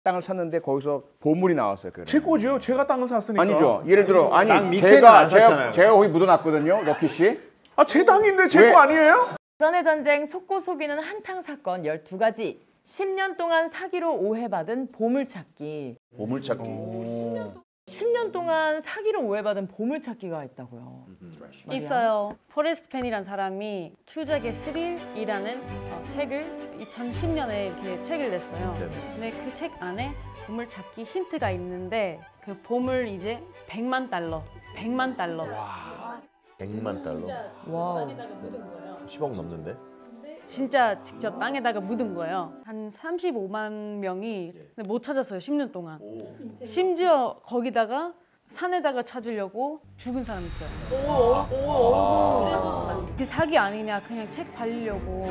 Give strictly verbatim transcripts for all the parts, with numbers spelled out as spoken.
땅을 샀는데 거기서 보물이 나왔어요. 제 거죠. 제가 땅을 샀으니까. 아니죠. 예를 들어 아니 땅 밑에는 제가 안 제가, 샀잖아요. 제가 거기 묻어놨거든요. 럭키 씨. 아, 제 땅인데 제 왜? 거 아니에요? 전의 전쟁 속고속이는 한탕 사건 열두 가지. 십 년 동안 사기로 오해받은 보물찾기. 보물찾기. 십 년 동안 사기로 오해받은 보물찾기가 있다고요. 마리아? 있어요. 포레스트 펜이라는 사람이 추적의 스릴이라는 어, 책을 이천십 년에 이렇게 책을 냈어요. 네네. 근데 그 책 안에 보물 찾기 힌트가 있는데 그 보물 이제 백만 달러, 백만 달러. 백만 달러. 와우. 십억 넘는데? 진짜 직접 땅에다가 묻은 거예요. 한 삼십오만 명이 근데 못 찾았어요. 십 년 동안. 심지어 거기다가 산에다가 찾으려고 죽은 사람 있어요. 그 사기 아니냐 그냥 책 팔려고.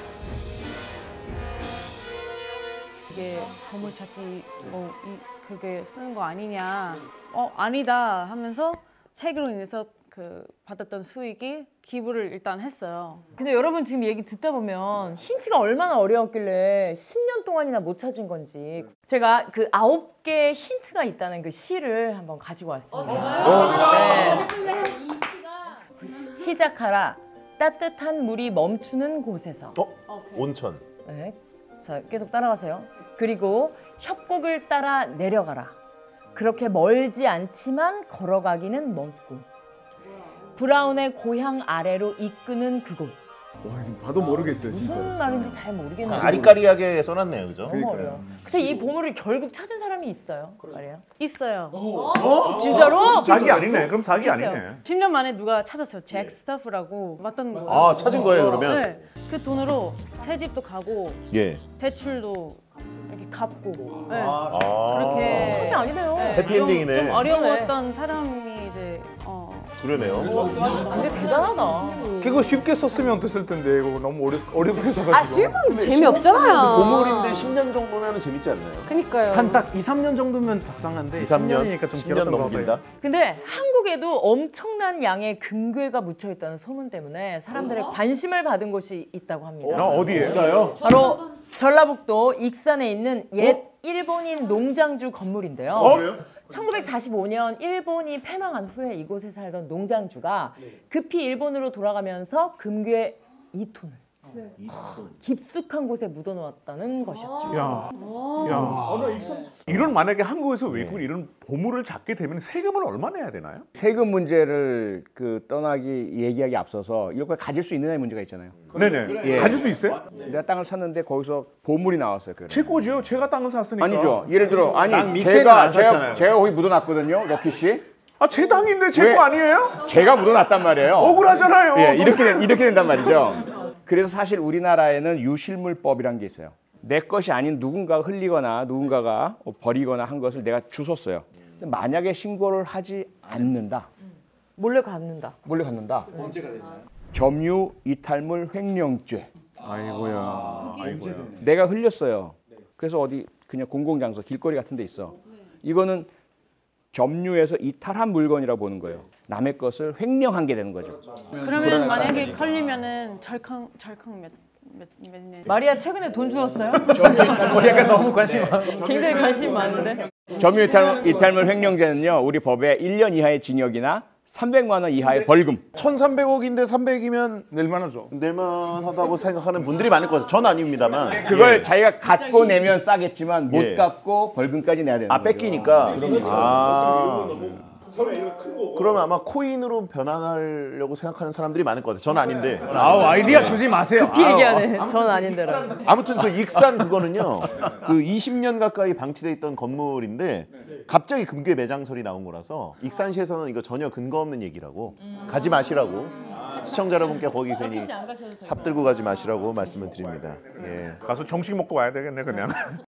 이게 보물찾기 뭐 이, 그게 쓰는 거 아니냐. 어 아니다 하면서 책으로 인해서 그 받았던 수익이 기부를 일단 했어요. 근데 여러분 지금 얘기 듣다 보면 힌트가 얼마나 어려웠길래 십 년 동안이나 못 찾은 건지 제가 그 아홉 개의 힌트가 있다는 그 시를 한번 가지고 왔습니다. 네. 시작하라. 따뜻한 물이 멈추는 곳에서. 어? 온천. 네. 자, 계속 따라가세요. 그리고 협곡을 따라 내려가라. 그렇게 멀지 않지만 걸어가기는 멀고. 브라운의 고향 아래로 이끄는 그곳. 와, 이거 봐도 모르겠어요, 진짜. 무슨 말인지 잘 모르겠네요. 아리까리하게 써놨네요, 그죠? 너무 어려워. 그래서 이 보물을 결국 찾은 사람이 있어요. 말이에요. 있어요. 어? 진짜로? 사기 아니네. 그럼 사기 있어요. 아니네. 십 년 만에 누가 찾았어요. 잭 스타프라고 맞던 거예요. 아, 찾은 거예요, 그러면? 네. 그 돈으로 새 집도 가고 예. 대출도 이렇게 갚고. 네. 아. 사기 그렇게 아니네요. 네, 해피엔딩이네. 좀, 좀 어려웠던 사람이 이제 어, 그러네요. 근데 대단하다. 그거 쉽게 썼으면 됐을 텐데 이거 너무 어렵, 어렵게 써가지고. 재미없잖아요. 보물인데 십 년 정도면 재밌지 않나요? 그니까요. 한 딱 이, 삼 년 정도면 적당한데 이, 삼 년? 십 년이니까 좀 십 년 길었던 것 넘긴다? 같아요. 근데 한국에도 엄청난 양의 금괴가 묻혀 있다는 소문 때문에 사람들의 관심을 받은 곳이 있다고 합니다. 나 어디에? 바로 전라북도 익산에 있는 옛 일본인 농장주 건물인데요. 어? 그래요? 천구백사십오 년 일본이 패망한 후에 이곳에 살던 농장주가 급히 일본으로 돌아가면서 금괴 이 톤을 깊숙한 곳에 묻어놓았다는 것이었죠. 야, 야. 이런 만약에 한국에서 외국인 이런 보물을 찾게 되면 세금을 얼마 내야 되나요? 세금 문제를 그 떠나기 얘기하기 앞서서 이런 걸 가질 수 있느냐의 문제가 있잖아요. 네네. 예. 가질 수 있어요? 내가 땅을 샀는데 거기서 보물이 나왔어요. 그래. 제 거죠. 제가 땅을 샀으니까. 아니죠. 예를 들어 아니 땅 밑에는 제가 안 제가, 샀잖아요. 제가 거기 묻어놨거든요. 럭키 씨. 아, 제 땅인데 제 왜? 거 아니에요? 제가 묻어놨단 말이에요. 억울하잖아요. 예, 이렇게 된- 이렇게 된단 말이죠. 그래서 사실 우리나라에는 유실물법이라는 게 있어요. 내 것이 아닌 누군가가 흘리거나 누군가가 버리거나 한 것을 내가 주웠어요. 근데 만약에 신고를 하지 않는다. 몰래 갖는다. 몰래 갖는다. 언제가 되나요? 점유 이탈물 횡령죄. 아이고야. 아이고야. 내가 흘렸어요. 그래서 어디 그냥 공공장소, 길거리 같은 데 있어. 이거는 점유해서 이탈한 물건이라고 보는 거예요. 남의 것을 횡령한 게 되는 거죠. 그러면 만약에 걸리면은 절캉 절캉 몇몇 년. 마리아 최근에 돈 주었어요? 약간 너무 관심 많아. 굉장히 관심 많은데. 점유 이탈, 이탈물 횡령죄는요. 우리 법에 일 년 이하의 징역이나 삼백만 원 이하의 벌금. 천삼백억인데 삼백이면 낼만하죠. 낼만하다고 생각하는 분들이 많을 거예요. 전 아닙니다만. 그걸 예. 자기가 갖고 내면 싸겠지만 못 예. 갖고 벌금까지 내야 되는 아, 거죠. 뺏기니까. 아. 그러면 아마 코인으로 변환하려고 생각하는 사람들이 많을 것 같아요. 전 아닌데. 아우 아이디어 주지 마세요. 급히 얘기하네. 전 아닌데라고. 아무튼 그 익산 그거는요. 그 이십 년 가까이 방치돼 있던 건물인데 갑자기 금괴 매장설이 나온 거라서 익산시에서는 이거 전혀 근거 없는 얘기라고 가지 마시라고 시청자 여러분께 거기 괜히 삽 들고 가지 마시라고 말씀을 드립니다. 예. 가서 정식 먹고 와야 되겠네 그냥.